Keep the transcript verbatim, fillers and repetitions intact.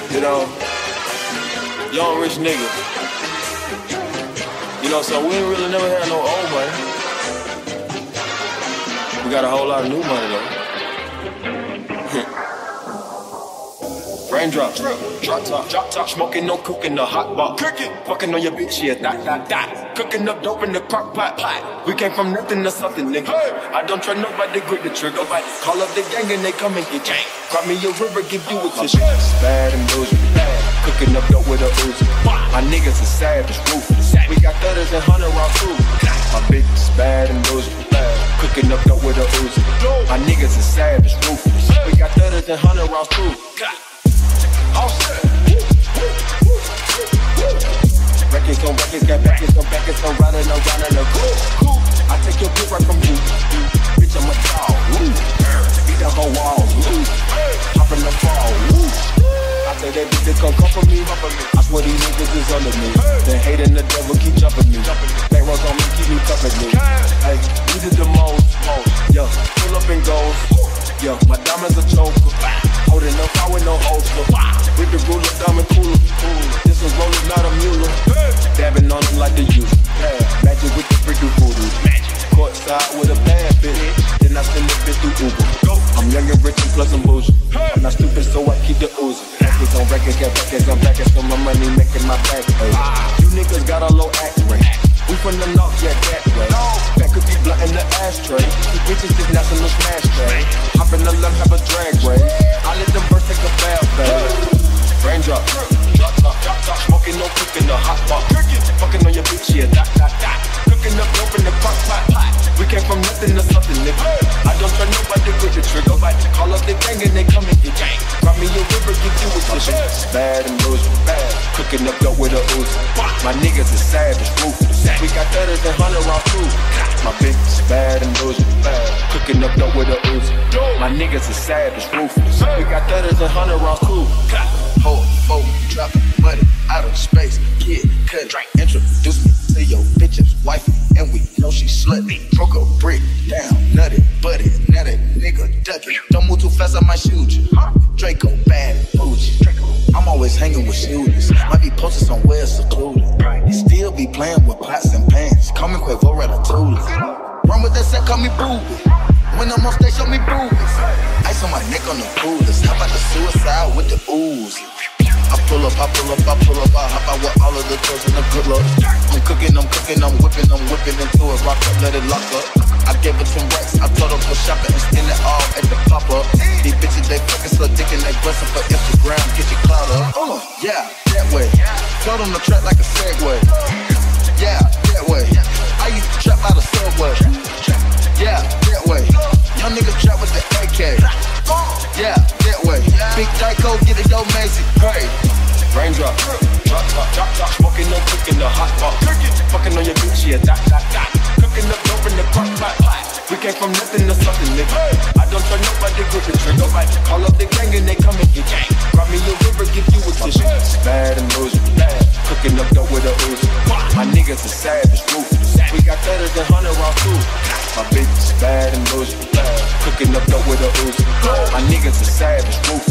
You know, young rich nigga. You know, so we ain't really never had no old money. We got a whole lot of new money though. Raindrops, drop top, drop top, smoking, no cooking, the hot pot, cooking, fucking on your bitch, yeah, that, that, that, cooking up dope in the crock pot, pot. We came from nothing to something, nigga. Hey. I don't try nobody, grip the trigger, but call up the gang and they come and get gang. Grab me a river, give you a tissue. Bad and bougie, bad, cooking up dope with a Uzi. My niggas are savage, ruthless. We got thudders and hundred round too. My bitch is bad and bougie, bad, cooking up dope with a Uzi. My niggas are savage, ruthless. We got thudders and hundred rounds too. All set. Records on records, got backers on backers, I'm riding around in a coupe. I take your bitch right from you. Bitch, I'm a dog. Beat the whole wall. Hop in the fall. I say that bitch gon' come for me. I swear these niggas is under me. They hating the devil, keep jumping me. Back rows on me, keep me company. Hey, these are the most. Yeah, pull up and goes. Yeah, my diamonds a choker. Holding up, I with no holster. With the ruler, diamond cooler. This is rolling, not a mule. Dabbing on them like the usual. Magic with the freaking voodoo. Courtside with a bad bitch. Then I send the bitch through Uber. I'm young and rich and plus I'm bougie. I'm not stupid, so I keep the ooze. Records on records, got records on records, so my money making my back pay. You niggas got a low act rate. We from the north, yeah, that way. That could be blunt in the ashtray. You bitches is national smash tray. Hop in the left, have a drag race. I let them birds take a bath, baby. Raindrop, drop top, drop top, smoking, no cooking, the hot pot. Fucking on your bitch, yeah, that, that, that. Cooking up dope in the crock pot, pot. We came from nothing to something, nigga. I don't try nobody, grip the trigger. Call up the gang and they come and get gang. Grab me a river, give you a tissue. Bad and bougie, bad, cooking up dope with a Uzi. My niggas is savage, ruthless. We got thudders and hundred round too. My bitch is bad and bougie, bad, cooking up dope with a Uzi. My niggas is savage, ruthless. We got thudders and hundred round too. Hold, hold, dropping money out of space. Kid, cut, drink, introduce me to your bitch's wife, and we know she slutty. Broke a brick down, nutty, buddy. Now that nigga ducking. Don't move too fast, I might shoot you. Draco bad, bougie. I'm always hanging with shooters. Might be posted somewhere secluded. Still be playing with pots and pans. Call me Quavo Ratatouille. Run with that set, call me booby. When I'm on stage, show me boobies. Ice on my neck on the coolest. How about the suicide with the ooze? I pull up, I pull up, I pull up, I hop out with all of the toes and the good luck. I'm cooking, I'm cooking, I'm whipping, I'm whipping into it. Rock up, let it lock up. I gave her some racks, I told her go shopping and spend it all at the pop-up. These bitches, they fucking so dick and they bustin' for Instagram. Get your clout up. Uh, yeah, that way. Float on the track like a Segway. Yeah, that way. I used to trap out of Subway. Yeah, that way. Young niggas trap with the A K. Yeah, that way. Big Dyko, get it, yo, Macy. Hey. Raindrop, drop top, drop top, smoking, no cooking, the hot pot. Fucking on your bitch, yeah, that, that, that. Cooking up dope in the crock pot. We came from nothing to something, nigga. I don't try nobody, grip the trigger. Call up the gang and they come and get gang. Grab me a river, give you a tissue. Bad and bougie, bad, cooking up dope with a Uzi. My niggas are savage, ruthless. We got thudders and hundred round too. My bitch is bad and bougie, bad, cooking up dope with a Uzi. My niggas are savage, ruthless.